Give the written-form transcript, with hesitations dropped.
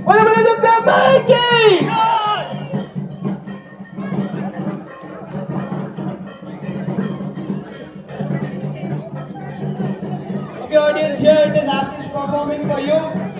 What about the Mikey? Okay, audience, here it is Ashish performing for you.